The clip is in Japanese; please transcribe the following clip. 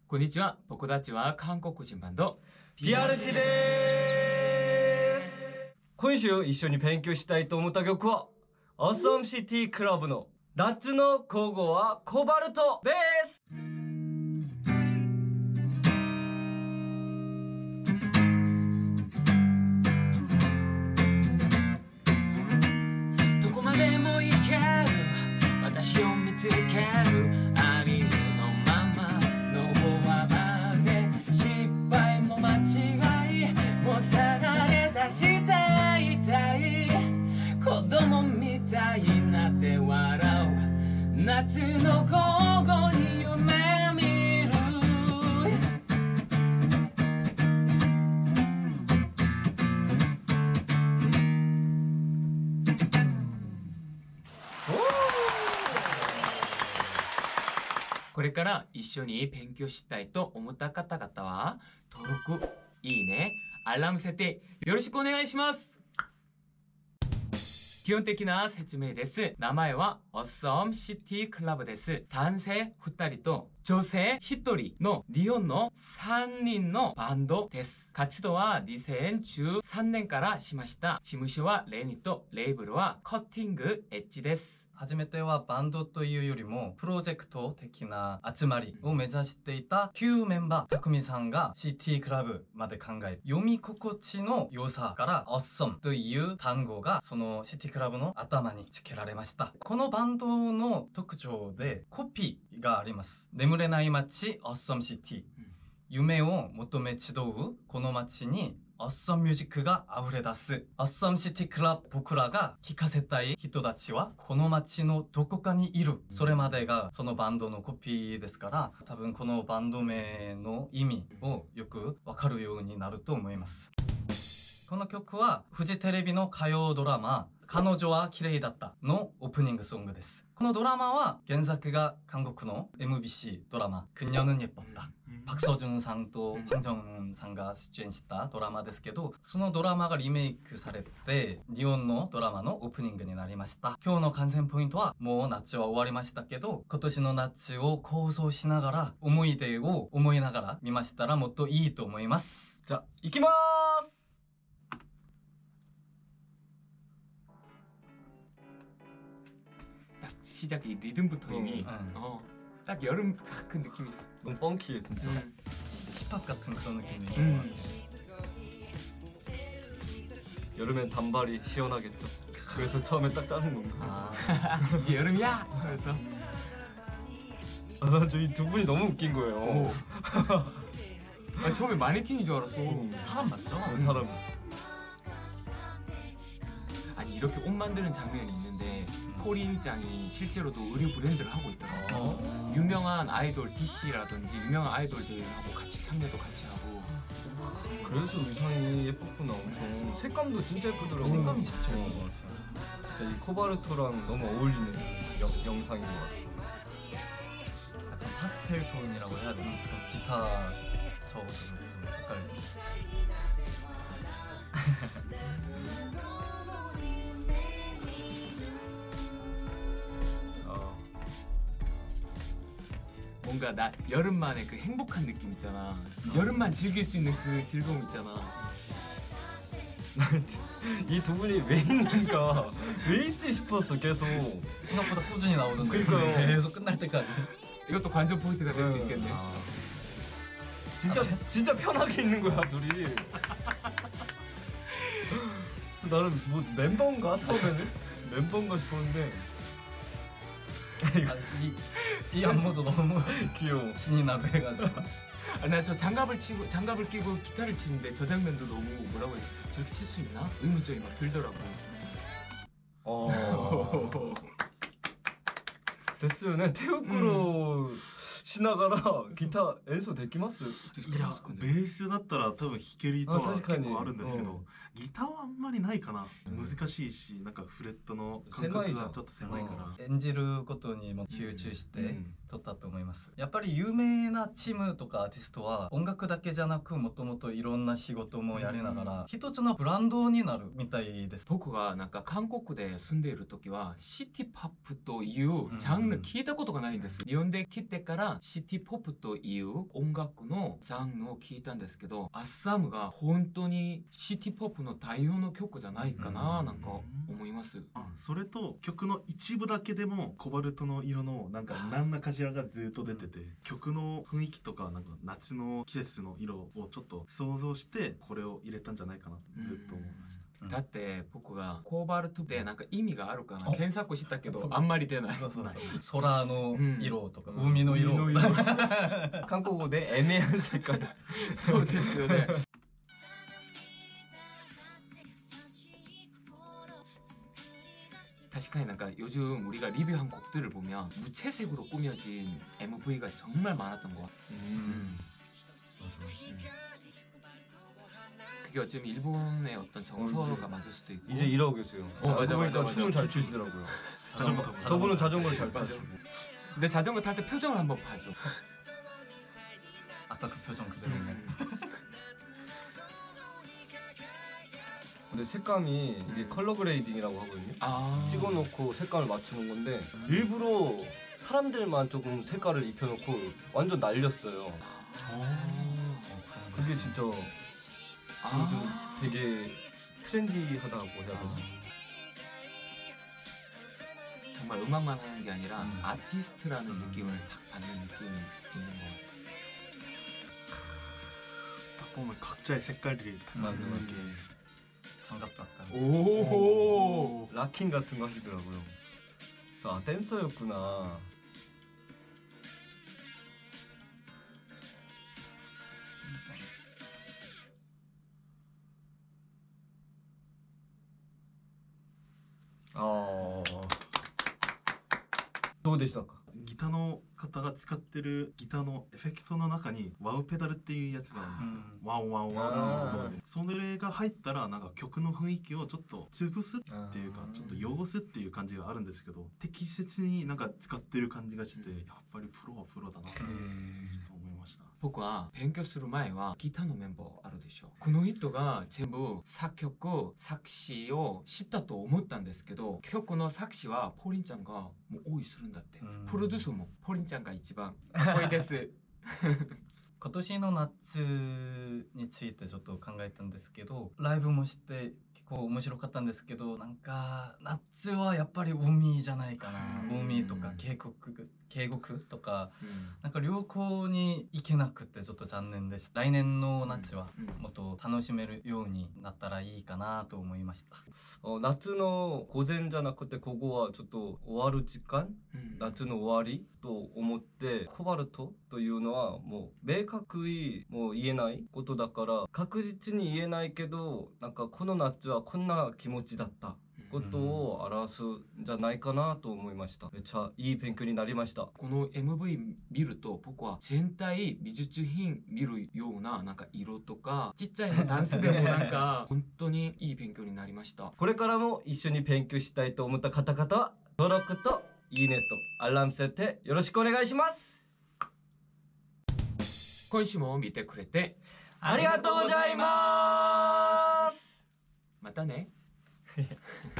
こんにちは。僕たちは韓国人バンド BRT です。今週一緒に勉強したいと思った曲は Awesome City Club の夏の午後はコバルトです。 どこまでも行ける私を見つけるアニメのままの方まで失敗も間違いも探れ出したい子供みたいなって笑う夏の午後に夢見るこれから一緒に勉強したいと思った方々は登録、いいね、アラーム設定よろしくお願いします。基本的な説明です。名前は Awesome City Club です。男性2人と女性1人の日本の3人のバンドです。活動は2013年からしました。事務所はレニとレーブルはカッティングエッジです。 初めてはバンドというよりもプロジェクト的な集まりを目指していた旧メンバーたくみさんが CT クラブまで考え、読み心地の良さから Awesome という単語がその CT クラブの頭に付けられました。このバンドの特徴でコピーがあります。眠れない街 Awesome City、夢を求め集うこの街にAwesomeミュージックが溢れ出す Awesome City Club。 僕らが聴かせたい人たちはこの街のどこかにいる。それまでがそのバンドのコピーですから、多分このバンド名の意味をよくわかるようになると思います。この曲はフジテレビの歌謡ドラマ彼女は綺麗だったのオープニングソングです。このドラマは原作が韓国の MBC ドラマ그녀는 예뻤다、パクソジュンさんとパンジョンさんが出演したドラマですけど、そのドラマがリメイクされて日本のドラマのオープニングになりました。今日の観戦ポイントは、もう夏は終わりましたけど今年の夏を構想しながら思い出を思いながら見ましたらもっといいと思います。 じゃあ行きまーす。 딱 시작이 리듬부터 이미 딱 여름 딱 그 느낌이 있어. 너무 펑키해 진짜. 힙합 같은 그런 느낌이에요. 여름엔 단발이 시원하겠죠. 그래서 처음에 딱 짜는 건가. 이제 여름이야! 그래서 난 저 이 두 분이 너무 웃긴 거예요. 아, 처음에 마네킹인 줄 알았어. 사람 맞죠? 사람. 아니 이렇게 옷 만드는 장면이 있는데 코리짱이 실제로도 의류 브랜드를 하고 있더라고. 유명한 아이돌 DC라든지 유명한 아이돌들하고 같이 참여도 같이 하고. 그래서 의상이 예뻤구나. 엄청 색감도 진짜 예쁘더라고. 색감이 진짜 예쁜 것 같아요. 진짜 이 코바르토랑 너무 어울리는 영상인 것 같아. 약간 파스텔 톤이라고 해야 되나? 기타 저것도 색깔. 뭔가 나 여름만의 그 행복한 느낌 있잖아. 여름만 즐길 수 있는 그 즐거움 있잖아. 이 두 분이 왜 있는가 왜 있지 싶었어. 계속 생각보다 꾸준히 나오던데. 그러니까요. 계속 끝날 때까지. 이것도 관전 포인트가 될 수 있겠네. 진짜 편하게 있는 거야 둘이. 그래서 나는 뭐 멤버인가 처음에는 멤버인가 싶었는데 이 안무도 너무 귀여워. 신이 나도 해가지고. 아, 나 저 장갑을 끼고 기타를 치는데 저 장면도 너무 뭐라고 해, 저렇게 칠 수 있나? 의문점이 막 들더라고. 됐어요. 태국으로 시나가라 기타演奏できます？ いや、ベースだったら多分弾ける人は結確かに構あるんですけど、ギターはあんまりないかな。難しいし、なんかフレットの感覚がちょっと狭いから。 演じることにも集中して取ったと思います。やっぱり有名なチームとかアーティストは音楽だけじゃなくもともといろんな仕事もやりながら一つのブランドになるみたいです。 僕がなんか韓国で住んでいる時はシティポップというジャンル聞いたことがないんです。日本で来てからシティポップという音楽のジャンルを聞いたんですけど、アッサムが本当にシティポップの代表の曲じゃないかな、なんか思います。 それと曲の一部だけでもコバルトの色のなんか何らかしらがずっと出てて、曲の雰囲気とかなんか夏の季節の色をちょっと想像してこれを入れたんじゃないかなってずっと思いました。 だって僕がコバルトってなんか意味があるかな検索したけどあんまり出ない。 そう空の色とか、海の色韓国語で애매한 색깔。 そうですよね。確かになんか요즘 우리가 리뷰한 곡들을 보면 무채색으로 꾸며진 MV가 정말 많았던 것 같아. 그게 어쩌면 일본의 어떤 정서가 맞을 수도 있고. 이제 일하고 계세요. 맞아. 춤을 잘 추시더라고요. 자전거 타고. 저분은 자전거를 잘 맞아. 타시고. 근데 자전거 탈 때 표정을 한번 봐줘. 아까 그 표정 그대로네. 근데 색감이 이게 컬러 그레이딩이라고 하거든요. 찍어놓고 색감을 맞추는 건데 일부러 사람들만 조금 색깔을 입혀놓고 완전 날렸어요. 그게 진짜 요즘 되게 트렌디하다고 해야 되나? 정말 음악만 하는 게 아니라 아티스트라는 느낌을 딱 받는 느낌이 있는 것 같아. 딱 보면 각자의 색깔들이 맞게 장갑도 아까. 오. 락킹 같은 거 하시더라고요. 그래서 댄서였구나. 아, どうでしたか？ ギターの方が使ってるギターのエフェクトの中にワウペダルっていうやつがあるんですよ。ワンワンワンっていう音で、それが入ったらなんか曲の雰囲気をちょっと潰すっていうかちょっと汚すっていう感じがあるんですけど、適切になんか使ってる感じがして、やっぱりプロはプロだなと思いました。 僕は勉強する前はギターのメンバーあるでしょ。この人が全部作曲作詞を知ったと思ったんですけど、曲の作詞はポリンちゃんがもう多いするんだって。プロデュースもポリンちゃんが一番かっこいいです。 今年の夏についてちょっと考えたんですけど、ライブもして結構面白かったんですけど、なんか夏はやっぱり海じゃないかな。海とか渓谷とか、なんか旅行に行けなくてちょっと残念です。来年の夏はもっと楽しめるようになったらいいかなと思いました。 夏の午前じゃなくてここはちょっと終わる時間、夏の終わりと思ってコバルトというのはもう明確にもう言えないことだから確実に言えないけど、なんかこの夏はこんな気持ちだったことを表すんじゃないかなと思いました。めっちゃいい勉強になりました。 この MV 見ると僕は全体美術品見るようななんか色とかちっちゃいのダンスでもなんか本当にいい勉強になりました。 これからも一緒に勉強したいと思った方々は登録といいねとアラーム設定よろしくお願いします。 今週も見てくれてありがとうございます。 またね。